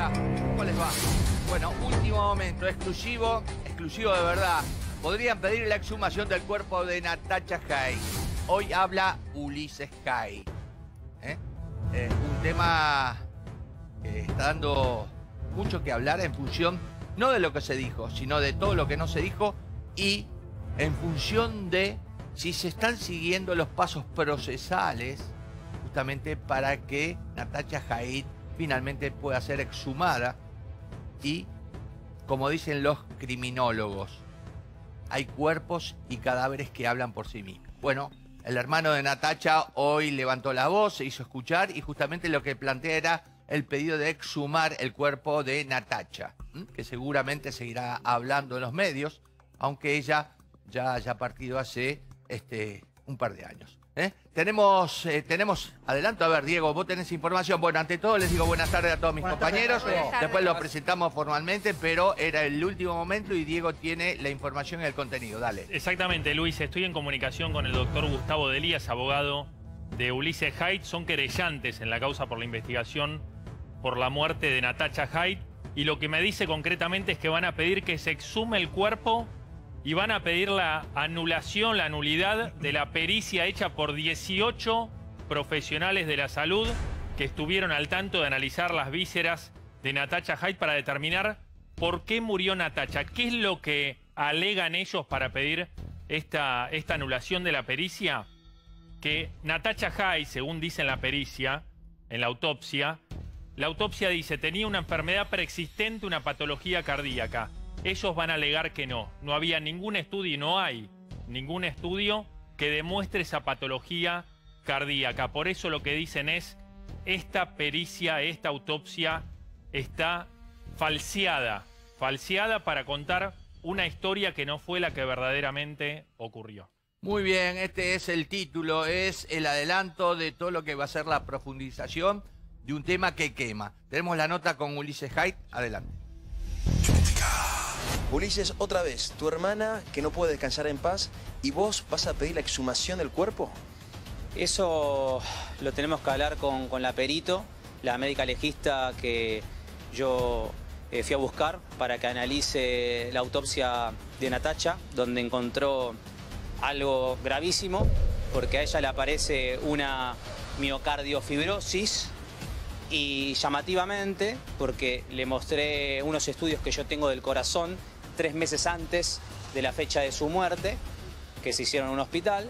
Hola, ¿cómo les va? Bueno, último momento, exclusivo de verdad. Podrían pedir la exhumación del cuerpo de Natacha Haidt. Hoy habla Ulises Haidt. Un tema que está dando mucho que hablar en función, no de lo que se dijo, sino de todo lo que no se dijo y en función de si se están siguiendo los pasos procesales justamente para que Natacha Haidt finalmente pueda ser exhumada y, como dicen los criminólogos, hay cuerpos y cadáveres que hablan por sí mismos. Bueno, el hermano de Natacha hoy levantó la voz, se hizo escuchar y justamente lo que plantea era el pedido de exhumar el cuerpo de Natacha, que seguramente seguirá hablando en los medios, aunque ella ya haya partido hace un par de años. Tenemos adelanto, a ver, Diego, vos tenés información. Bueno, ante todo les digo buenas tardes a todos mis compañeros. Después los presentamos formalmente, pero era el último momento y Diego tiene la información y el contenido. Dale. Exactamente, Luis. Estoy en comunicación con el doctor Gustavo Delías, abogado de Ulises Haidt. Son querellantes en la causa por la investigación por la muerte de Natacha Haidt. Y lo que me dice concretamente es que van a pedir que se exhume el cuerpo y van a pedir la anulación, la nulidad de la pericia hecha por 18 profesionales de la salud que estuvieron al tanto de analizar las vísceras de Natacha Haidt para determinar por qué murió Natacha. ¿Qué es lo que alegan ellos para pedir esta anulación de la pericia? Que Natacha Haidt, según dice en la pericia, en la autopsia dice tenía una enfermedad preexistente, una patología cardíaca. Ellos van a alegar que no había ningún estudio y no hay ningún estudio que demuestre esa patología cardíaca. Por eso lo que dicen es, esta pericia, esta autopsia está falseada para contar una historia que no fue la que verdaderamente ocurrió. Muy bien, este es el título, es el adelanto de todo lo que va a ser la profundización de un tema que quema. Tenemos la nota con Ulises Haidt, adelante. Ulises, otra vez, tu hermana que no puede descansar en paz y vos vas a pedir la exhumación del cuerpo. Eso lo tenemos que hablar con la perito, la médica legista que yo fui a buscar para que analice la autopsia de Natacha, donde encontró algo gravísimo, porque a ella le aparece una miocardiofibrosis y llamativamente, porque le mostré unos estudios que yo tengo del corazón 3 meses antes de la fecha de su muerte, que se hicieron en un hospital,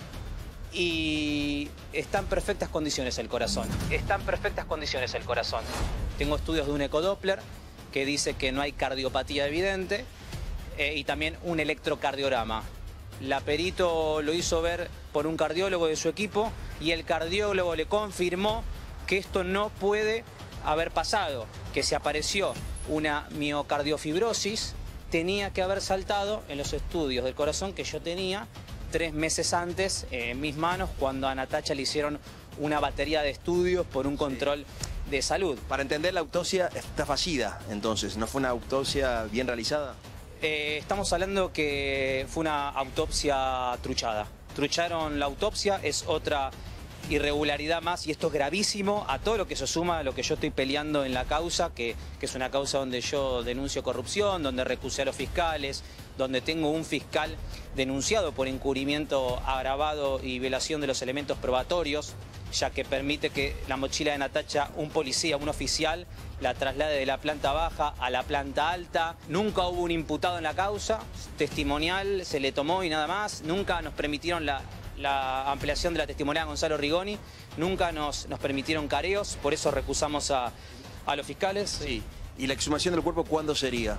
y está en perfectas condiciones el corazón. Está en perfectas condiciones el corazón. Tengo estudios de un ecodoppler que dice que no hay cardiopatía evidente y también un electrocardiograma. La perito lo hizo ver por un cardiólogo de su equipo y el cardiólogo le confirmó que esto no puede haber pasado, que si apareció una miocardiofibrosis tenía que haber saltado en los estudios del corazón que yo tenía 3 meses antes en mis manos cuando a Natacha le hicieron una batería de estudios por un control de salud. Para entender, la autopsia está fallida, entonces, ¿no fue una autopsia bien realizada? Estamos hablando que fue una autopsia truchada. Trucharon la autopsia, es otra irregularidad más y esto es gravísimo a todo lo que se suma a lo que yo estoy peleando en la causa, que es una causa donde yo denuncio corrupción, donde recusé a los fiscales, donde tengo un fiscal denunciado por encubrimiento agravado y violación de los elementos probatorios, ya que permite que la mochila de Natacha, un policía, un oficial, la traslade de la planta baja a la planta alta. Nunca hubo un imputado en la causa, testimonial se le tomó y nada más. Nunca nos permitieron la ampliación de la testimonial a Gonzalo Rigoni, nunca nos permitieron careos, por eso recusamos a los fiscales. Sí. ¿Y la exhumación del cuerpo cuándo sería?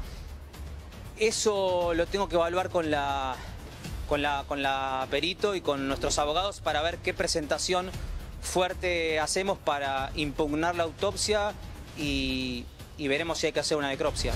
Eso lo tengo que evaluar con la perito y con nuestros abogados para ver qué presentación fuerte hacemos para impugnar la autopsia y veremos si hay que hacer una necropsia.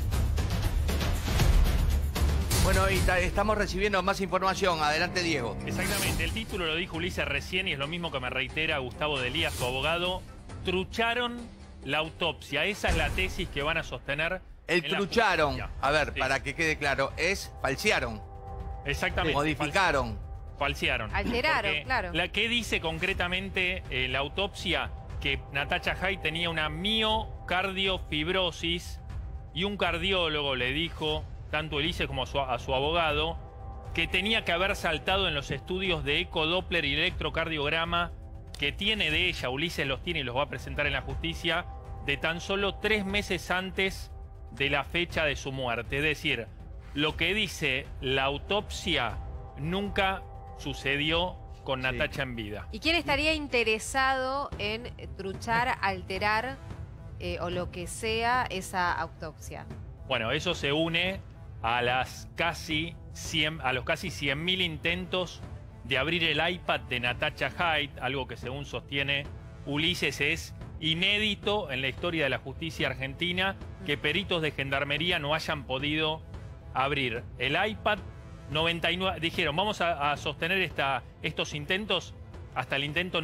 Bueno, y estamos recibiendo más información. Adelante, Diego. Exactamente, el título lo dijo Ulises recién y es lo mismo que me reitera Gustavo Delías, su abogado. Trucharon la autopsia. Esa es la tesis que van a sostener. El trucharon, a ver, sí, para que quede claro, es falsearon. Exactamente. Modificaron. Falsearon. Alteraron, claro. ¿Qué dice concretamente la autopsia? Que Natacha Haidt tenía una miocardiofibrosis cardiofibrosis y un cardiólogo le dijo, tanto a Ulises como a su abogado, que tenía que haber saltado en los estudios de ecodoppler y electrocardiograma que tiene de ella, Ulises los tiene y los va a presentar en la justicia, de tan solo 3 meses antes de la fecha de su muerte. Es decir, lo que dice la autopsia nunca sucedió con Natacha en vida. ¿Y quién estaría interesado en truchar, alterar o lo que sea esa autopsia? Bueno, eso se une a los casi 100.000 intentos de abrir el iPad de Natacha Haidt, algo que según sostiene Ulises es inédito en la historia de la justicia argentina, que peritos de gendarmería no hayan podido abrir el iPad. 99, dijeron, vamos a sostener estos intentos hasta el intento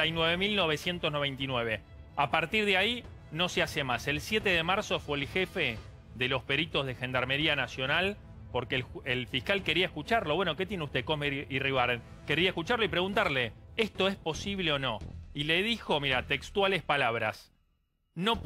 99.999. A partir de ahí no se hace más. El 7 de marzo fue el jefe de los peritos de Gendarmería Nacional, porque el fiscal quería escucharlo. Bueno, ¿qué tiene usted, Cosme Iribarren? Quería escucharlo y preguntarle, ¿esto es posible o no? Y le dijo, mira, textuales palabras, no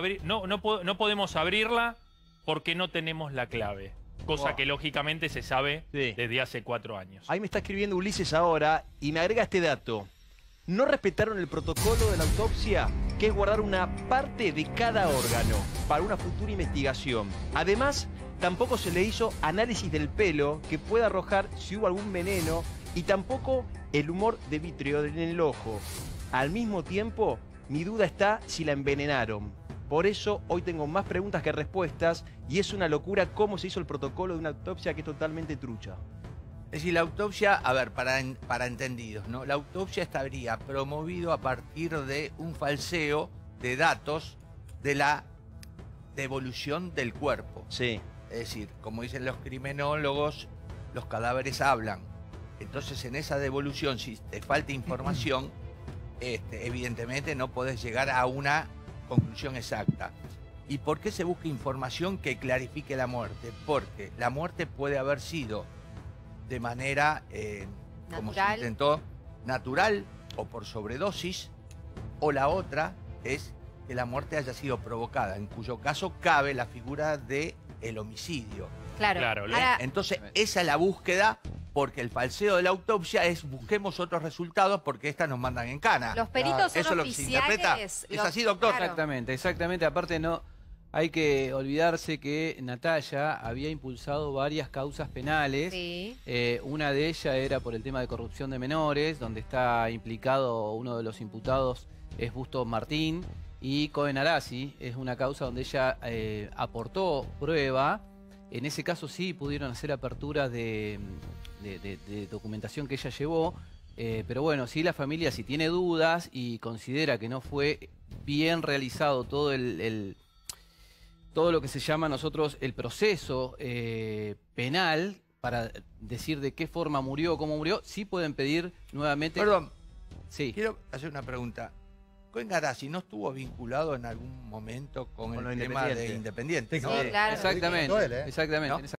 podemos abrirla porque no tenemos la clave. Cosa que lógicamente se sabe desde hace 4 años. Ahí me está escribiendo Ulises ahora y me agrega este dato. No respetaron el protocolo de la autopsia, que es guardar una parte de cada órgano para una futura investigación. Además, tampoco se le hizo análisis del pelo que pueda arrojar si hubo algún veneno y tampoco el humor de vitrio en el ojo. Al mismo tiempo, mi duda está si la envenenaron. Por eso hoy tengo más preguntas que respuestas y es una locura cómo se hizo el protocolo de una autopsia que es totalmente trucha. Es decir, la autopsia, a ver, para entendidos, ¿no? La autopsia estaría promovido a partir de un falseo de datos de la devolución del cuerpo. Sí. Es decir, como dicen los criminólogos, los cadáveres hablan. Entonces, en esa devolución, si te falta información, evidentemente no podés llegar a una conclusión exacta. ¿Y por qué se busca información que clarifique la muerte? Porque la muerte puede haber sido de manera, como se intentó, natural o por sobredosis, o la otra es que la muerte haya sido provocada, en cuyo caso cabe la figura del homicidio. Claro. Entonces, esa es la búsqueda, porque el falseo de la autopsia es busquemos otros resultados porque estas nos mandan en cana. Los peritos son eso es lo que se interpreta. ¿Es así, doctor? Claro. Exactamente. Aparte no hay que olvidarse que Natacha había impulsado varias causas penales. Sí. Una de ellas era por el tema de corrupción de menores, donde está implicado uno de los imputados es Busto Martín, y Cohen Arasi es una causa donde ella aportó prueba. En ese caso sí pudieron hacer aperturas de documentación que ella llevó, pero bueno, sí la familia si tiene dudas y considera que no fue bien realizado todo todo lo que se llama nosotros el proceso penal para decir de qué forma murió, cómo murió, sí pueden pedir nuevamente... Perdón, sí. Quiero hacer una pregunta. Cohen Arasi no estuvo vinculado en algún momento con el tema de Independiente, ¿no? Sí, claro. Exactamente, exactamente. ¿No?